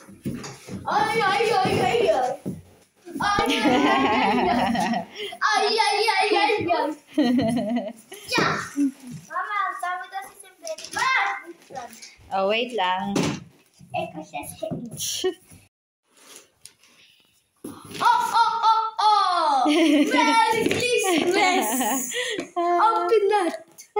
Ay, ay, ay, ay, ay. Ay, ay, ay, ay. Ay, ay, ay, ay, ay. Yeah. Mama, sabi kasi si Baby. Oh, wait lang. Kasi oh, oh, oh, oh. Merry Christmas. Open that.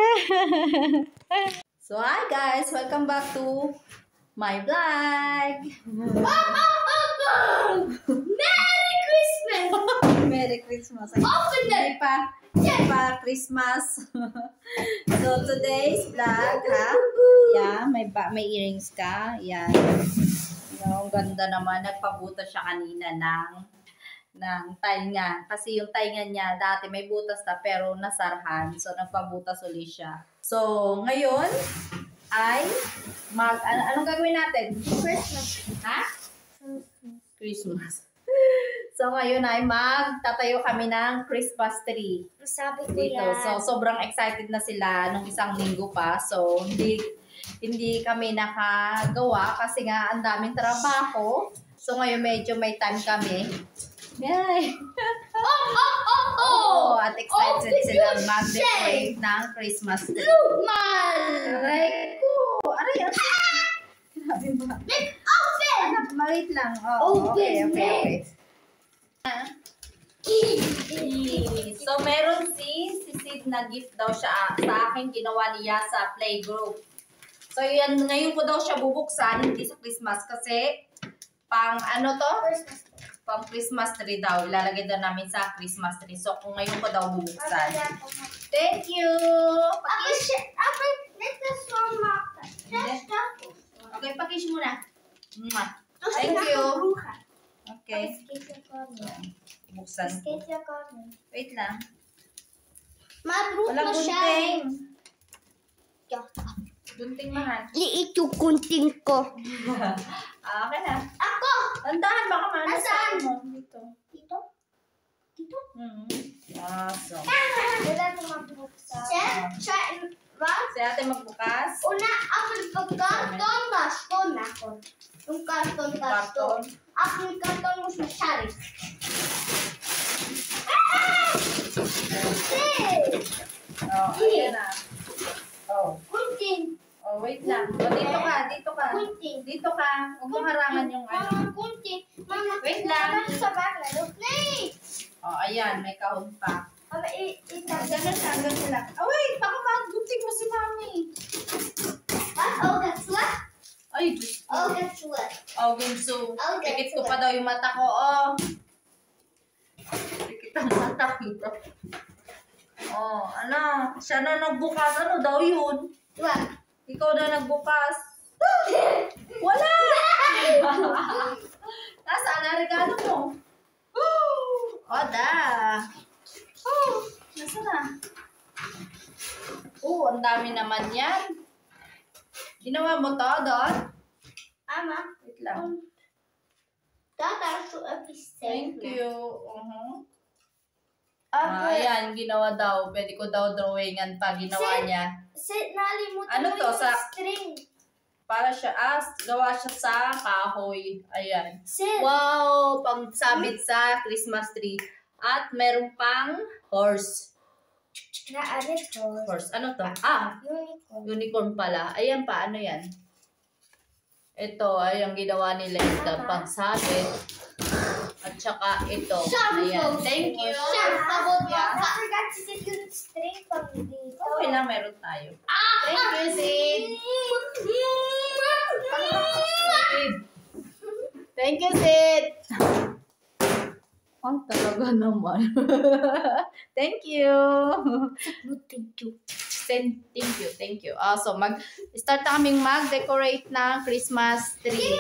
So, hi guys! Welcome back to my vlog! Oh, oh, oh, oh. Merry Christmas. Merry Christmas! Open that. Hindi pa Christmas. So, today's vlog, ha? Yeah, may earrings ka. Yan. Ang ganda naman. Nagpabutas siya kanina ng tainga. Kasi yung tainga niya, dati may butas na pero nasarhan. So, nagpabutas ulit siya. So, ngayon ay anong gagawin natin? Christmas. Ha? Christmas. So, ngayon ay magtatayo kami ng Christmas tree. Sabi ko Dito. yan. So, sobrang excited na sila nung isang linggo pa. So, hindi kami nakagawa kasi nga ang daming trabaho. So, ngayon medyo may time kami. Yay! Oh, oh, oh, oh. At excited sila mag-decorate ng Christmas tree. Lumal. Aray ko! Aray! Grabe ba? Let's open. Anak, maliit lang. Oh, okay. So, meron si Sid na gift daw siya sa akin. Ginawa niya sa playgroup. So, yan, ngayon ko daw siya bubuksan. Hindi sa Christmas kasi pang ano to? Pang Christmas tree daw. Ilalagay daw namin sa Christmas tree. So, kung ngayon ko daw bubuksan. Thank you! Okay, pakish muna. Thank you. Okay. Buksan ko. Wait lang. Walang gunting. Gunting mahal. Liit yung gunting ko. Okay na. Ako! Tandahan baka maano Nasaan? mo. Dito. Dito? Dito? Awesome. Wala ko magbuksan. Si ate magbukas. Una, ako nagpag-karton, baston ako. Yung karton, baston. Ako yung karton mo masyari. Oh, ayan na. Oh. Gunting. Oh, wait lang. Oh, dito ka, dito ka. Gunting. Dito ka. Huwag mo harangan yung ano. Mama, gunting. Mama, Wait lang. Sa bagay. Play! Oh, ayan. May kahon pa. Mama, Ganun lang. Oh, wait. Baka magunting mo si mami. What? Oh, that's what? Ay, Diyos ko. Oh, that's what? Oh, Winsu. Oh, that's Pikit ko what? pa daw yung mata ko. Oh. Pikit ang mata ko. Oh, ano? Siya na nagbukas. Ano daw yun? What? Ikaw na nagbukas. Wala! Nasaan na regalo mo? Oda! Oh, nasa na? Oh, ang dami naman yan. Ginawa mo to, Don? Mama, Wait lang. that's a piece. Thank you. Ayan, ginawa daw. Pwede ko daw drawingan pa. Ginawa niya. Nalimutan Ano mo to, yung sa- string. Para siya, gawa siya sa kahoy. Ayan. Sid. Wow! Pang sabit sa Christmas tree. At meron pang horse. Na-alit ko. Horse. Ano to? Unicorn. Unicorn pala. Ayan pa. Ano yan? Ito, ay ang ginawa nila ito. Pang sabit. At saka ito. Ayan. Thank you. I forgot to set yung string pang dito. Okay lang, meron tayo. Thank you, Sid. Thank you, Sid. Oh, talaga naman. Thank you. Thank you. So, start na kaming mag-decorate ng Christmas tree.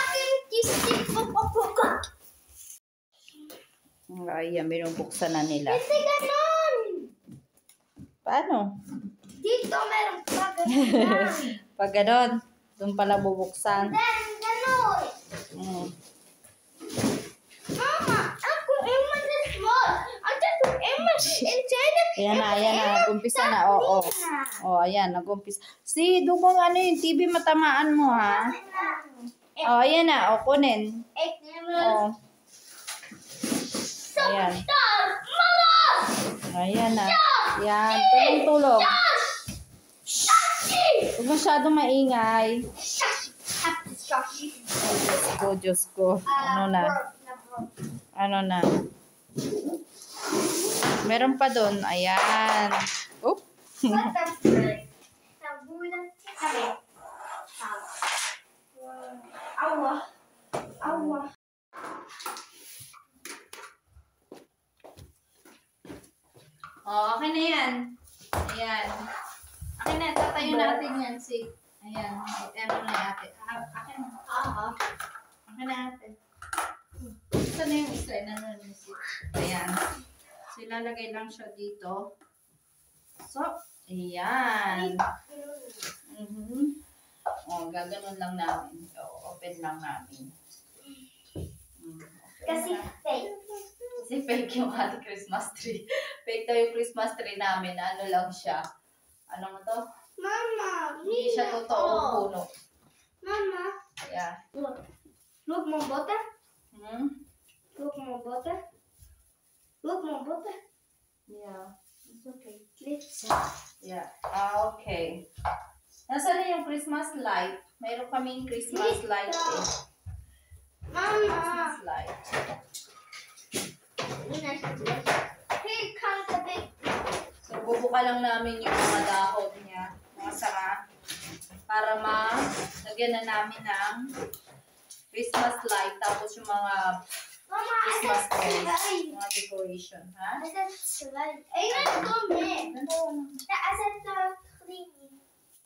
Ayan, binubuksan na nila. Kasi ganon. Paano? Dito meron pa ganon. Pag ganon, doon pala bubuksan. Then, ganon. Mama, ako Emma the small. Ako Emma inside. Ayan na. Nag-umpisa na. Oo. Ayan, nag-umpisa. Si, doon ano yung TV matamaan mo, ha? Oh, ayan na. O, kunin. Oh. Ayan. Ayan na. Yan. Tulong-tulong. Huwag masyadong maingay. Oh, Diyos ko. Ano na? Ano na? Meron pa doon. Ayan. Oh. Awa. Awa. Oh, okay na yan. Ayan. Akin na, tatayo natin yan. Si, ayan. Ano na ate. Akin na. Akin na ate. Saan na yung isa? Ayan. So, ilalagay lang siya dito. So, ayan. Oh, gaganon lang namin. O, open lang namin. Kasi fake. Kasi fake yung ating Christmas tree. Fake daw yung Christmas tree namin. Ano lang siya. Ano mo to? Mama, Hindi siya totoong puno. Mama, Yeah. look mon butter. Hmm? Look mon butter. Look mon butter. Yeah. It's okay. Let's Yeah. Okay. Nasaan na yung Christmas light? Mayroon kaming Christmas light eh. Mama. Christmas light. Here comes the big. So, bubuka lang namin yung mga dahon niya. Mga sanga. Para lagyan na namin ng Christmas light. Tapos yung mga Mama, I Christmas said trees. slide. Mga decoration. Ha? I said slide. Ay, nandun eh. I said cleaning.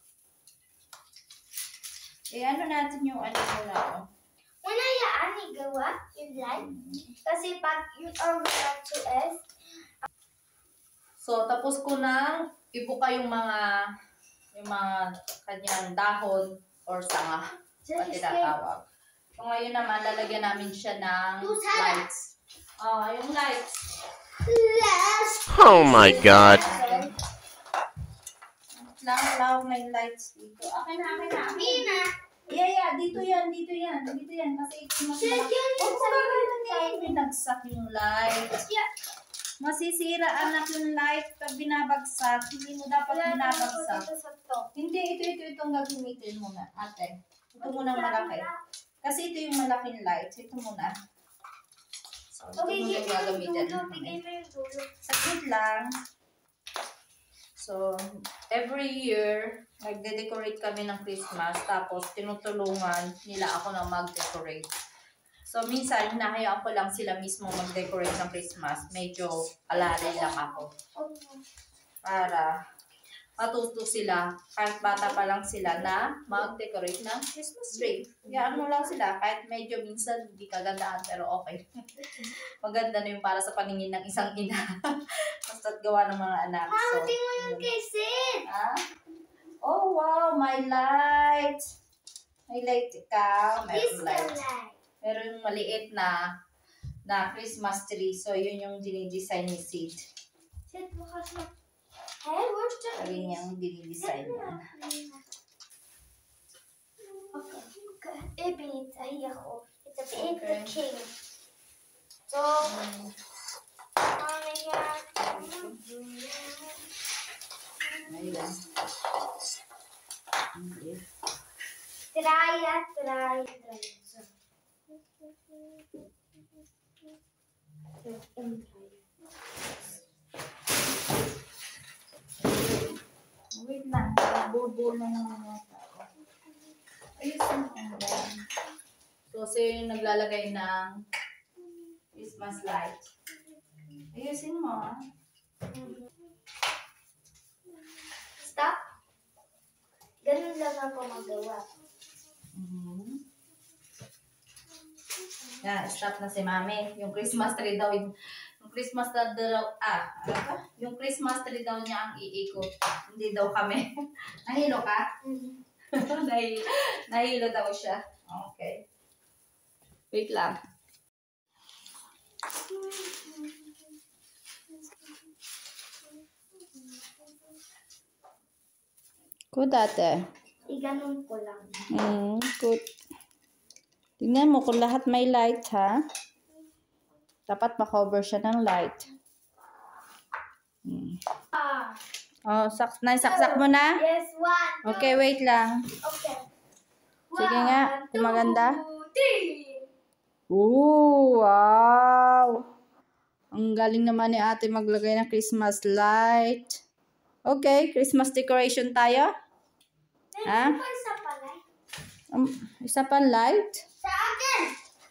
Eh, ano natin yung ano muna, oh. Unayaan ni gawa yung light. Kasi pag yung original to S, So, tapos ko nang ibuka yung mga kanyang dahon or sanga. Pati tinatawag. So, ngayon naman, lalagyan namin siya ng lights. Oh, yung lights. Oh my God. Lang na yung lights dito. Akin na. Mina. Yeah, dito yan. Kasi ito mas binagsak yung lights. Yeah. Masisira anak yung light pag binabagsak. Hindi mo dapat binabagsak. Hindi, itong gagamitin mo na, ate. Ito muna malaki. Kasi ito yung malaking light. Ito muna. So, ito muna yung gagamitin. Sakit lang. So, every year, nagde-decorate kami ng Christmas. Tapos, tinutulungan nila ako na mag-decorate. So, minsan, hinahayaan ko lang sila mismo mag-decorate ng Christmas. Medyo alari lang ako. Para matuto sila, kahit bata pa lang sila na mag-decorate ng Christmas tree. Hayaan mo lang sila, kahit medyo minsan hindi kagandahan, pero okay. Maganda na yung para sa paningin ng isang ina. Basta't gawa ng mga anak. Mama, tingnan yung kesin. Ah? Oh, wow, my light. May light ikaw. Meron light. Meron yung maliit na Christmas tree. So, yun yung dinidesign ni Sid. Sid, bukas na. Hey, where's the Sabi niyang dinidesign niya. Okay. Ibig ako. It's a big king. So, ano yan? Ayun. Try. Wait lang. Bobo na naman mga tao. Ayusin mo. So, siya yung naglalagay ng Christmas light. Ayusin mo. Stop. Ganun lang ako magawa. Yan, stop na si Mami. Yung Christmas tree daw, yung Christmas tree daw, ano ba? Yung Christmas tree daw niya ang iikot. Hindi daw kami. Nahilo ka? Nahilo daw siya. Okay. Wait lang. Good ate. Iganon ko lang. Good. Tingnan mo kung lahat may light, ha? Dapat makover siya ng light. Oh, naisaksak mo na? Yes, 1. Okay, wait lang. Okay. Sige nga, kung maganda. 3. Ooh, wow! Ang galing naman ni ate maglagay ng Christmas light. Okay, Christmas decoration tayo. Ha? Isa pala. Isa pa light? Sa akin.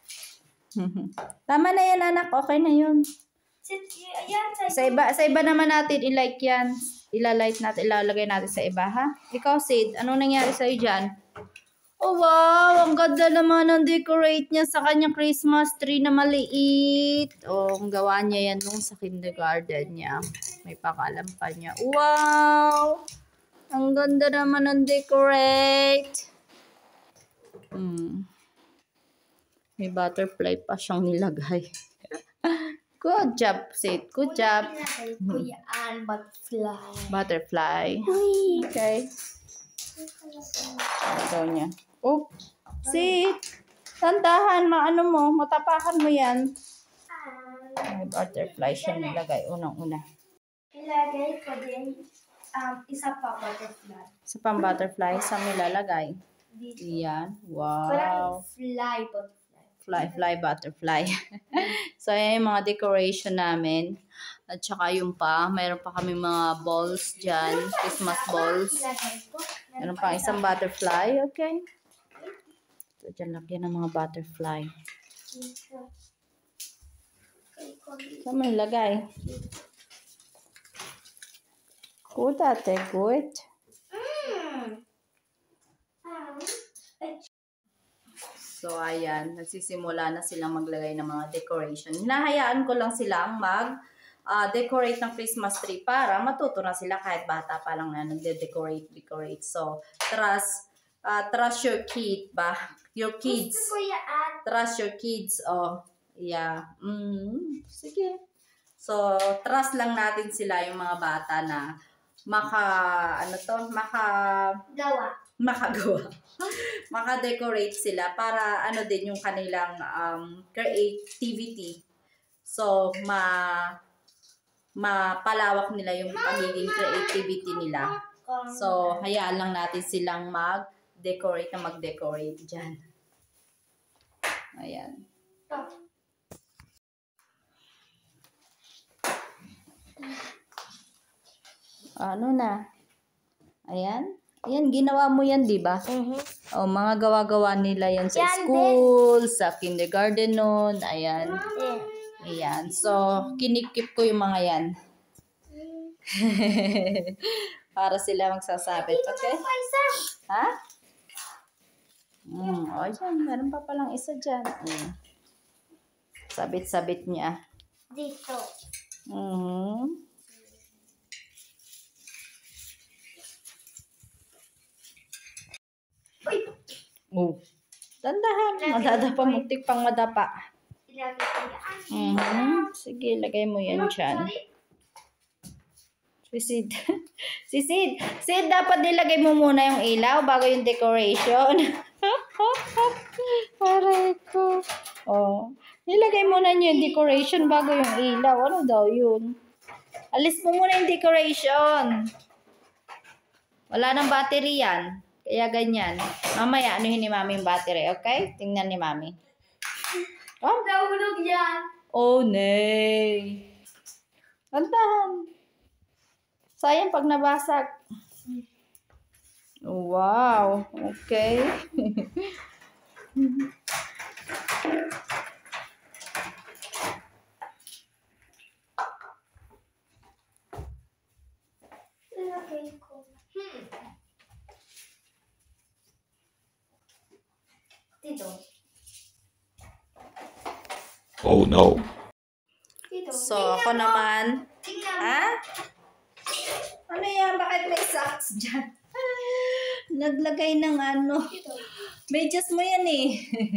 Tama na yan, anak. Okay na yun. Yan, Sa iba naman natin i-like yan. Ilalight natin, ilalagay natin sa iba, ha? Ikaw, Sid, ano nangyari sa'yo dyan? Oh, wow! Ang ganda naman ang decorate niya sa kanyang Christmas tree na maliit. Oh, ang gawa niya yan nung sa kindergarten niya. May pakalam pa niya. Wow! Ang ganda naman ang decorate. May butterfly pa siyang nilagay. Good job, Sid. Good job. Kuya Ann, butterfly. Butterfly. Okay. Ito niya. Oh, Sid. Tandahan, maano mo. Matapakan mo yan. May butterfly siya nilagay. Unang-una. Ilagay ko din isa pa butterfly. Sa pang butterfly, sa nilalagay. Dito. Yan. Parang Wow. fly butterfly. Fly, butterfly. So, ayan yung mga decoration namin. At saka yung pa, mayroon pa kami mga balls dyan. Christmas balls. Ilagay ko. Meron pa isang butterfly. Okay. So, dyan lagyan ng mga butterfly. Dito. Saan mo ilagay? Good ate, good. So, ayan. Nagsisimula na silang maglagay ng mga decoration. Hinahayaan ko lang silang mag-decorate ng Christmas tree para matuto na sila kahit bata pa lang na nagde-decorate. So, trust your kid ba? Your kids. Gusto ko yan. Trust your kids. Oh, yeah. Sige. So, trust lang natin sila yung mga bata na makagawa. Maka-decorate sila para ano din yung kanilang creativity. So, mapalawak nila yung pagiging creativity nila. So, hayaan lang natin silang mag-decorate dyan. Ayan. Ano na? Ayan. Ayan, ginawa mo yan, di ba? O, mga gawa-gawa nila yan sa school, sa kindergarten nun. Ayan. Ayan. So, kinikip ko yung mga yan. Para sila magsasabit. Okay? Ha? O, yan. Meron pa palang isa dyan. Sabit-sabit niya. Dito. Oh. Tandahan. Madadapa. Muntik pang madapa. Ilagay ko yan. Sige, lagay mo yan dyan. Si Sid, dapat nilagay mo muna yung ilaw bago yung decoration. Aray ko. Oh. Nilagay muna niyo yung decoration bago yung ilaw. Ano daw yun? Alis mo muna yung decoration. Wala nang battery yan. Kaya ganyan. Mamaya, anuhin ni Mami yung battery, okay? Tingnan ni Mami. Oh, Nahulog yan. oh, nay. Tantahan. Sayang pag nabasag. Wow. Okay. Ilagay ko. Dito. Oh no. Dito. So, ako naman. Tingnan. Ha? Ano yan? Bakit may socks dyan? Naglagay ng ano. Dito. Medyas mo yan eh.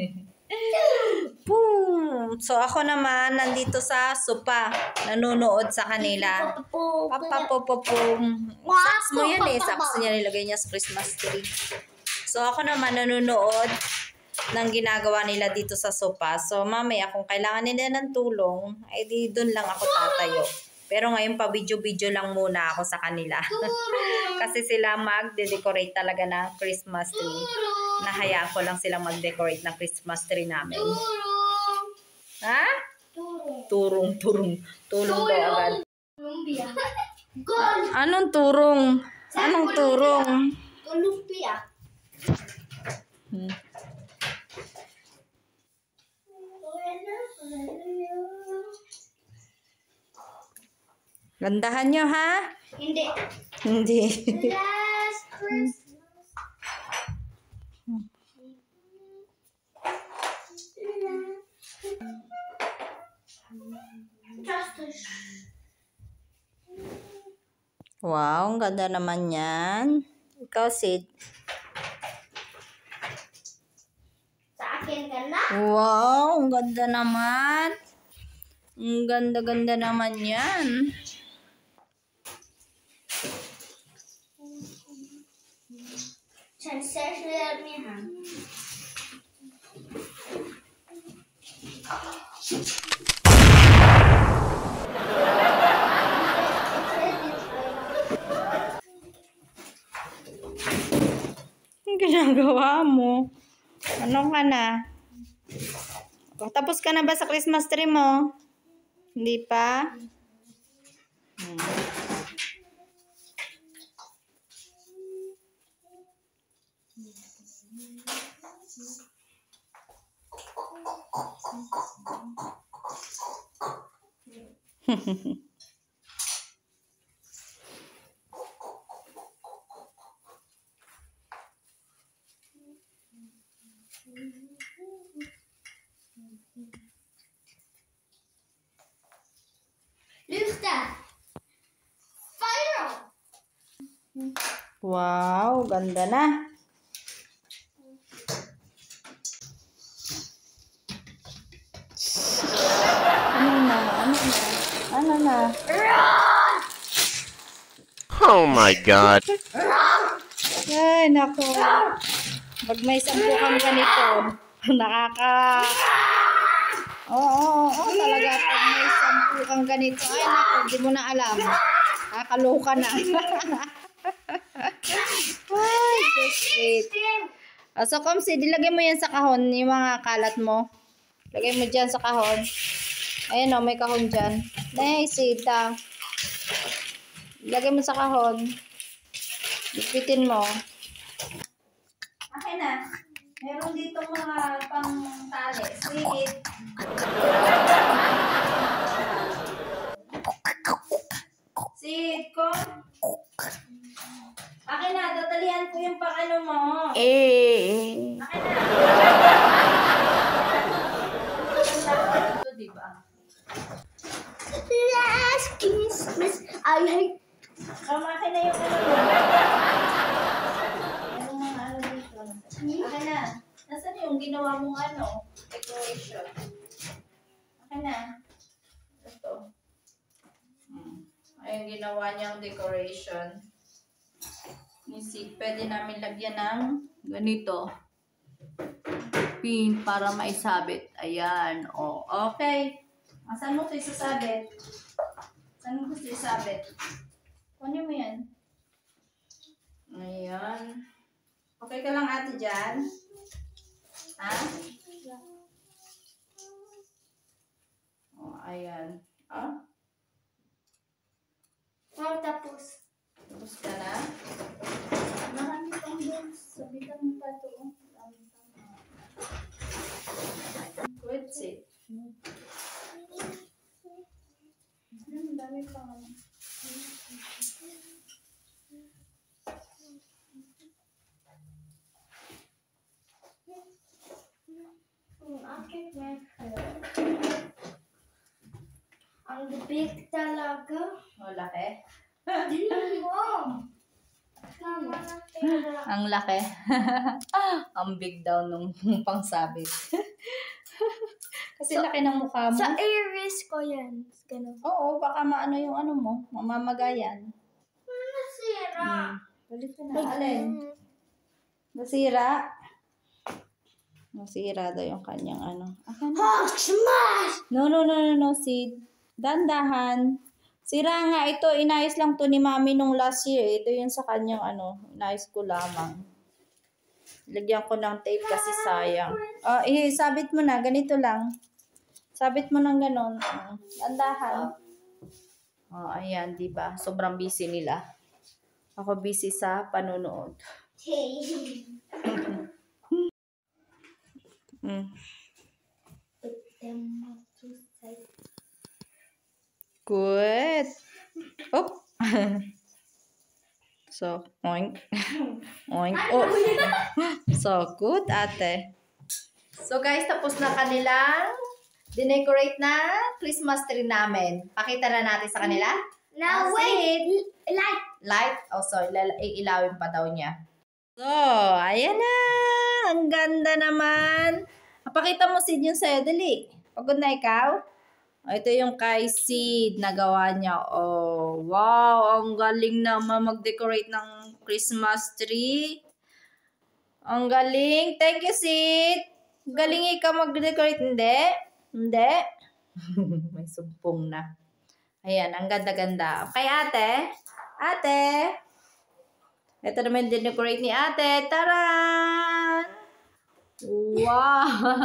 Boom! So, ako naman, nandito sa sopa. Nanonood sa kanila. Papapopopom. Socks mo yan eh. Socks niya nilagay niya sa Christmas tree. So, ako naman nanonood ng ginagawa nila dito sa sopa. So, mamaya kung kailangan nila ng tulong, ay di doon lang ako tatayo. Pero ngayon pa video-video lang muna ako sa kanila. Kasi sila magde-decorate talaga ng Christmas tree. Nahayaan ko lang silang mag-decorate ng Christmas tree namin. Ha? Turong. Tulong daw agad. Lumpia. Gold. Anong turong? Anong turong? Lumpia. Gandahan nyo, ha? Hindi. Hindi. Last Christmas. Justice. Wow, ang ganda naman yan. Ikaw, Sid. Sa akin ka na? Wow, ang ganda naman. Ang ganda-ganda naman yan. Sensational niya. Ang ginagawa mo? Ano ka na? Tapos ka na ba sa Christmas tree mo? Hindi pa? Lyfta. Fire. Wow, ganda na. Ano na? Oh my God. Ay, nako. Pag may 10 kang ganito, nakaka... Oo, talaga. Pag may 10 kang ganito, ay nako, di mo na alam. Nakakaloka na. Ay, so sweet. So, Komsi, dilagay mo yan sa kahon, yung mga kalat mo. Lagay mo dyan sa kahon. Ayan o, may kahon dyan. Nice, sita. Lagay mo sa kahon. Ipitin mo. Okay na. Meron dito mga pang-tali. Sweet. Sweet ko. Okay na, tatalihan ko yung pang-ano mo. Okay na. Ito, diba? Last Christmas. I hate. Akin na yung ano mo. Anong mga ano dito? Akin na. Nasaan yung ginawa mong ano? Decoration. Akin na. Ito. Ayun, ginawa niyang decoration. Nisip, pwede namin lagyan ng ganito. Pin para maisabit. Ayan. O, okay. Saan mo ito isasabit? Saan mo gusto isabit? Kunin mo yan. Ayan. Okay ka lang ate dyan? Ha? O, ayan. Ah? Oh, tapos. Tapos ka na? Marami pang din. Sabitan mo pa ito. Good, sit. Dami pa. Ang big talaga. O, laki. Wow. Tama na pera. Ang laki. Ang big daw nung pangsabit. Kasi laki ng mukha mo. Sa Aries ko yan. Ganun. Oo, baka maano yung ano mo. Mamamagayan. Nasira. Balik ka na. Alin? Nasira? Nasira daw yung kanyang ano. Akan? Hulk smash! No, Sid. Dandahan. Sira nga ito. Inayos lang to ni Mami nung last year. Ito yung sa kanyang ano. Inayos ko lamang. Lagyan ko ng tape kasi sayang. Oh, sabit mo na. Ganito lang. Sabit mo ng ganon. Dandahan. Oh, ayan, di ba? Sobrang busy nila. Ako busy sa panonood. Good. Oh. So, oink. Oink. Oh. So, good, ate. So, guys, tapos na kanilang dinecorate na Christmas tree namin. Pakita na natin sa kanila. Now wait! Light! Light? Oh, sorry. Iilawin pa daw niya. So, ayan na. Ang ganda naman. Pakita mo, Sid, yung sa'yo. Dali. Pagod na ikaw? Oh, ito yung kay Sid na gawa niya. Oh, wow. Ang galing naman mag-decorate ng Christmas tree. Ang galing. Thank you, Sid. Galing ikaw mag-decorate. Hindi? Hindi? May sumpong na. Ayan, ang ganda-ganda. Okay, ate? Ate? Ito naman din-decorate ni ate. Taran! Wow!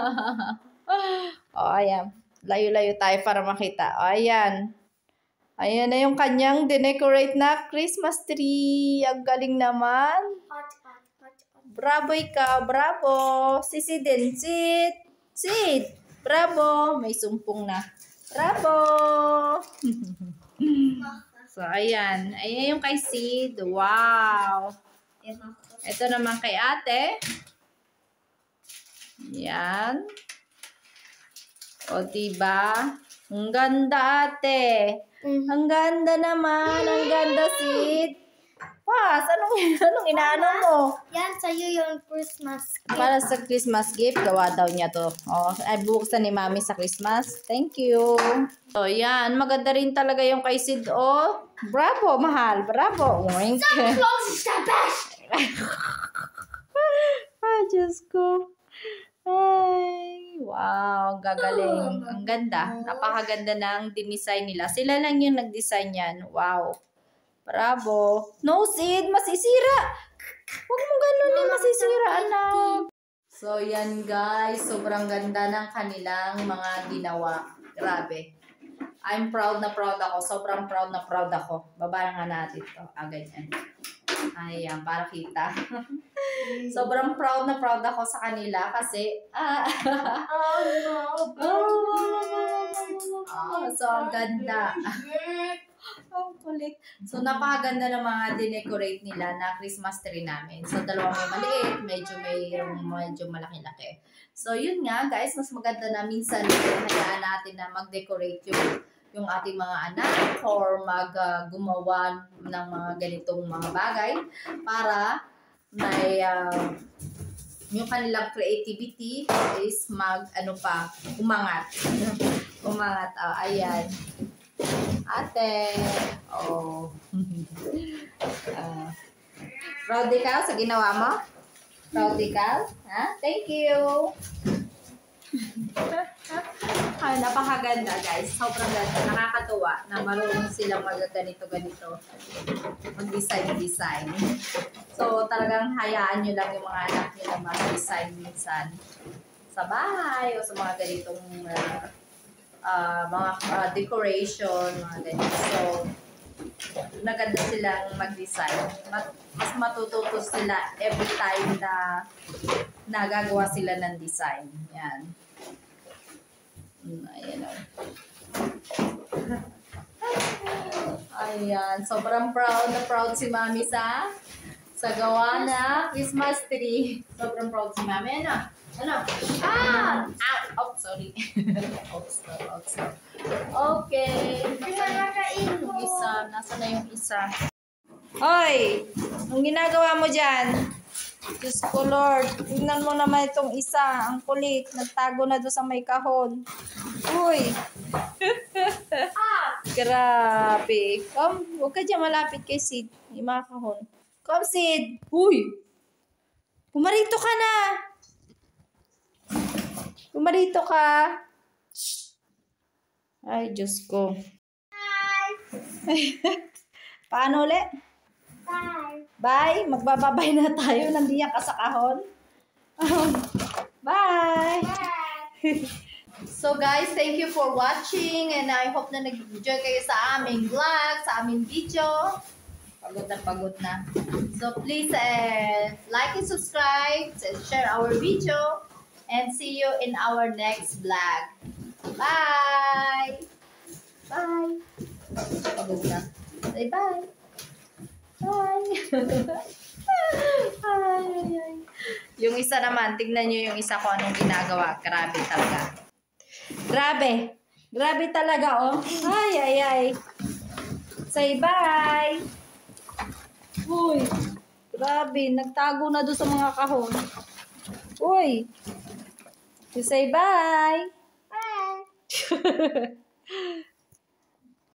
O, ayan. Layo-layo tayo para makita. O, ayan. Ayan na yung kanyang dinecorate na Christmas tree. Ang galing naman. Hot. Bravo ikaw. Bravo. Si Sid din. Sid. Sid. Bravo. May sumpong na. Bravo. So, ayan. Ayan yung kay Sid. Wow. Ito naman kay ate. Yan. O, diba? Ang ganda, ate. Ang ganda naman. Ang ganda, Sid. Pas, anong inaano mo? Yan sa'yo yung Christmas. Para sa Christmas gift, gawa daw niya to. Oh, ay buksan ni Mami sa Christmas. Thank you. So, yan. Maganda rin talaga yung kay Sid. Oh, bravo, mahal. Bravo. Oink. Close is the best! Ay, Diyos ko. Ay, wow, gagaling. Ang ganda. Napakaganda ng dinesign nila. Sila lang yung nag-design yan. Wow. Bravo. No, Sid, masisira. Huwag mo ganun yung masisira, anak. So, yan guys. Sobrang ganda ng kanilang mga ginawa. Grabe. I'm proud na proud ako. Sobrang proud na proud ako. Baba nga natin to. Ganyan. Ayan, para kita. Sobrang proud na proud ako sa kanila kasi so ang ganda. Ang kulit. So napakaganda ng mga dinecorate nila na Christmas tree namin. So dalawang may maliit, medyo malaki-laki. So yun nga guys, mas maganda na minsan hayaan natin na mag-decorate yung ating mga anak or gumawa ng mga ganitong mga bagay para may yung kanilang creativity is umangat. Umangat. Oh, ayan. Ate. Oh. Proud ka sa ginawa mo? Proud ka? Ha? Thank you. Ay, napakaganda guys. Sobrang ganda. Nakakatuwa na marunong silang ganito. Mag-design. So, talagang hayaan nyo lang yung mga anak nyo na mag-design minsan sa bahay o sa mga ganitong mga decoration, mga ganito. So, naganda silang mag-design. Mas matututo sila every time na nagagawa sila ng design. Yan. Ayan o. Ayan. Sobrang proud si Mami sa gawa na Christmas tree. Sobrang proud si Mami. Ano? Oh, sorry. Oops. Okay. Yung isa. Nasaan na yung isa? Hoy! Anong ginagawa mo dyan? Diyos ko, Lord. Tignan mo naman itong isa. Ang kulit. Nagtago na doon sa may kahon. Uy! Grabe. Come, huwag ka dyan malapit kay Sid. Yung mga kahon. Come, Sid. Uy! Pumarito ka na. Kumarito ka. Ay, Diyos ko. Paano ulit? Bye. Bye. Magbababay na tayo. Nandiyan ka sa kahon. Bye. Bye. So guys, thank you for watching and I hope na nag-enjoy kayo sa aming vlog, sa aming video. Pagod na. So please like and subscribe and share our video and see you in our next vlog. Bye! Bye! Pagod na. Say bye! Bye! Ay. Yung isa naman, tignan nyo yung isa ko anong ginagawa. Grabe talaga. Grabe. Grabe talaga, oh. Ay. Say bye. Uy. Grabe. Nagtago na doon sa mga kahon. Uy. You say bye. Bye.